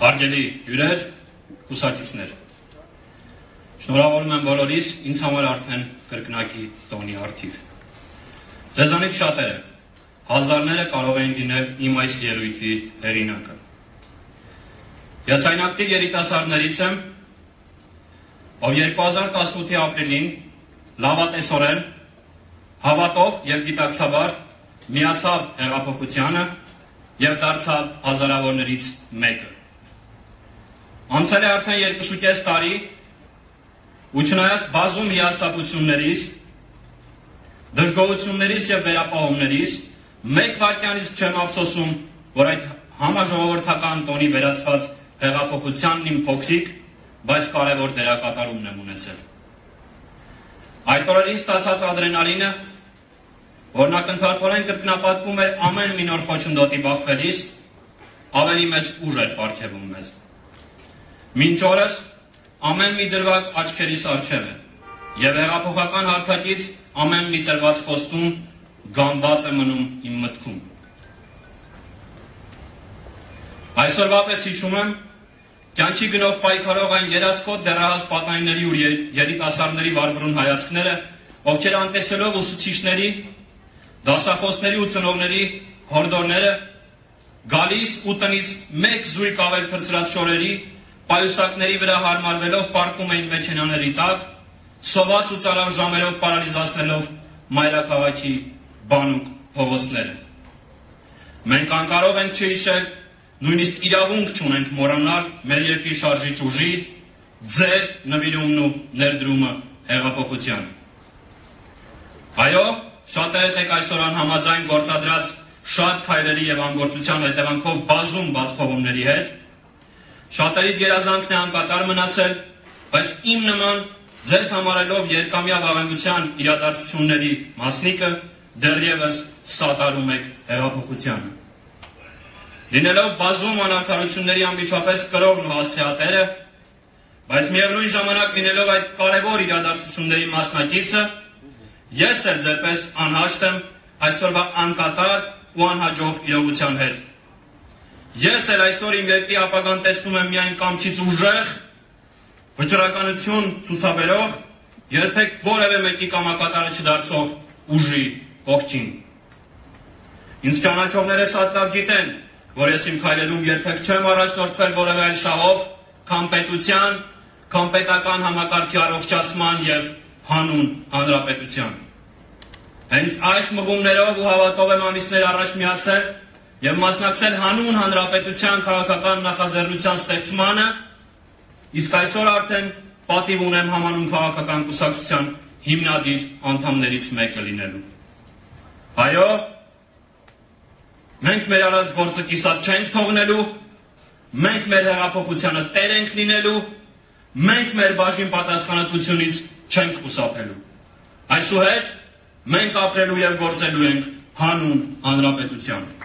Հարգելի հյուրեր, կուսակիցներ, շնորհավորում եմ բոլորիս ինձ համար արդեն կրկնակի տոնի առթիվ։ Ձեզանից շատերը, հազարները կարող են լինել իմ այս ելույթի հեղինակը։ Ես այն ակտիվ երիտասարդներից եմ, ով 2018-ի ապրիլին լավատեսորեն, հավատով և գիտակցաբար միացավ հեղափոխությանը և դարձավ հազարավորներից մեկը։ Անցել է արդեն 2.5 տարի ու չնայած բազում հիասթափություններից, դժգոհություններից և վերապահումներից մեկ վայրկյանից չեմ ափսոսում, որ այդ համաժողովրդական տոնի վերածված հեղափոխությանն իմ փոքրիկ, բայց կարևոր դերակատարումն եմ ունեցել։ Այդ օրերին ստացած ադրենալինը, որն ակնթարթորեն կրկնապատկում էր ամեն մի նոր խոչընդոտի բախվելիս, ավելի մեծ ուժ էր պարգևում մեզ։ Մինչ օրս ամեն մի դրվագ աչքերիս առջև է, և հեղափոխական հարթակից ամեն մի տրված խոստում գանված է մնում իմ մտքում։ Այսօրվա պես հիշում եմ, կյանքի գնով պայքարող այն երասկոտ դեռահաս պատանիների ու երիտասարդների վարվրուն հայացքները, ովքեր անտեսելով ուսուցիչների, դասախոսների ու ծնողների հորդորները, գալիս ու տնից մեկ զույգ ավել թռցրած շորերի, պայուսակների վրա հարմարվելով պառկում էին մեքենաների տակ, սոված ու ծարավ ժամերով պարալիզացնելով մայրաքաղաքի բանուկ փողոցները։ Մենք անկարող ենք չհիշել, նույնիսկ իրավունք չունենք մոռանալ մեր երկրի շարժիչ ուժի, ձեր նվիրումն ու ներդրումը հեղափոխությանը։ Այո, շատերդ եք այսօր անհամաձայն գործադրած շատ քայլերի և անգործության հետևանքով բազում բացթողումների հետ, շատերիդ երազանքն է անկատար մնացել, բայց իմ նման ձեզ համարելով երկամյա վաղեմության իրադարձությունների մասնիկը դեռևս սատարում եք հեղափոխությանը։ Լինելով բազում անարդարությունների անմիջապես կրողն ու հասցեատերը, բայց միևնույն ժամանակ լինելով այդ կարևոր իրադարձությունների մասնակիցը, ես էլ ձերպես անհաշտ եմ այսօրվա անկատար ու անհաջող իրողության հետ։ Ես էլ այսօր իմ երկրի ապագան տեսնում եմ միայն կամքից ուժեղ, վճռականություն ցուցաբերող, երբեք որևէ մեկի կամակատարը չդարձող ուժի կողքին։ Ինձ ճանաչողները շատ լավ գիտեն, որ ես իմ քայլերում երբեք չեմ առաջնորդվել որևէ այլ շահով, քան պետության, քան պետական համակարգի առողջացման և հանուն հանրապետության։ Հենց այս մղումներով ու հավատով եմ ամիսներ առաջ միացել և մասնակցել հանուն հանրապետության քաղաքական նախաձեռնության ստեղծմանը, իսկ այսօր արդեն պատիվ ունեմ համանուն քաղաքական կուսակցության հիմնադիր անդամներից մեկը լինելու։ Այո, մենք մեր արած գործը կիսատ չենք թողնելու, մենք մեր հեղափոխությանը տեր ենք լինելու, մենք մեր բաժին պատասխանատվությունից չենք խուսափելու։ Այսուհետ մենք ապրելու և գործելու ենք հանուն հանրապետության։